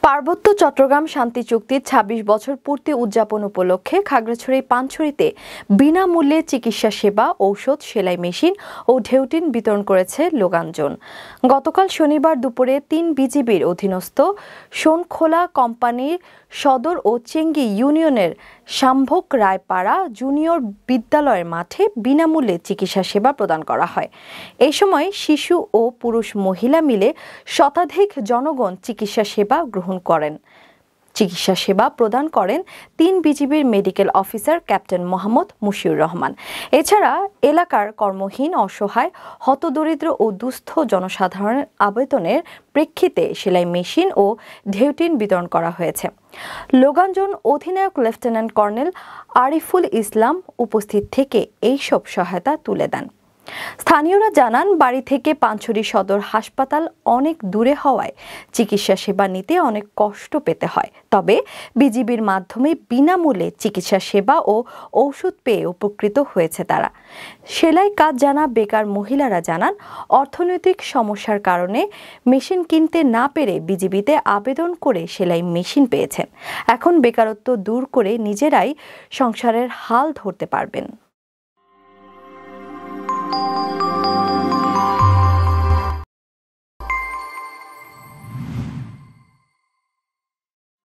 পার্বত্য চট্টগ্রাম শান্তি চুক্তির ২৬ বছর পূর্তি উদযাপন উপলক্ষে খাগড়াছড়ি পানছড়িতে বিনামূল্যে চিকিৎসা সেবা, ঔষধ, সেলাই মেশিন ও ঢেউটিন বিতরণ করেছে লোগানজন। গতকাল শনিবার দুপুরে ৩ বিজিবির অধীনস্থ সোনখোলা কোম্পানির সদর ও চেঙ্গি ইউনিয়নের শাম্ভক রায়পাড়া জুনিয়র বিদ্যালয়ের মাঠে বিনামূল্যে চিকিৎসা সেবা প্রদান করা হয়। এই সময় শিশু ও পুরুষ মহিলা মিলে শতাধিক জনগণ চিকিৎসা সেবা প্রদান করেন ৩ বিজিবির medical officer captain Mohammad Mushiur Rahman. এছাড়া এলাকার কর্মহীন, অসহায়, হতদরিদ্র ও দুস্থ জনসাধারণের আবেদনের প্রেক্ষিতে সেলাই মেশিন ও ঢেউটিন বিতরণ করা হয়েছে। লোগানজন অধিনায়ক লেফটেন্যান্ট কর্নেল আরিফুল ইসলাম উপস্থিত থেকে এইসব সহায়তা তুলে দেন। স্থানীয়রা জানান, বাড়ি থেকে পানছড়ি সদর হাসপাতাল অনেক দূরে হওয়ায় চিকিৎসা সেবা নিতে অনেক কষ্ট পেতে হয়। তবে বিজিবির মাধ্যমে বিনামূল্যে চিকিৎসা সেবা ও ঔষধ পেয়ে উপকৃত হয়েছে তারা। সেলাই কাজ জানা বেকার মহিলারা জানান, অর্থনৈতিক সমস্যার কারণে মেশিন কিনতে না পেরে বিজিবিতে আবেদন করে সেলাই মেশিন পেয়েছেন। এখন বেকারত্ব দূর করে নিজেরাই সংসারের হাল ধরতে পারবেন।